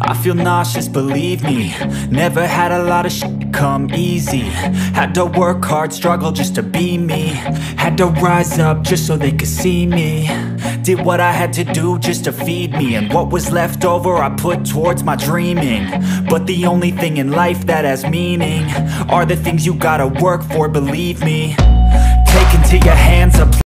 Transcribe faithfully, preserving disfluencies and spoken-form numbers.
I feel nauseous, believe me. Never had a lot of shit come easy. Had to work hard, struggle just to be me. Had to rise up just so they could see me. Did what I had to do just to feed me, and what was left over I put towards my dreaming. But the only thing in life that has meaning are the things you gotta work for, believe me. Take into your hands a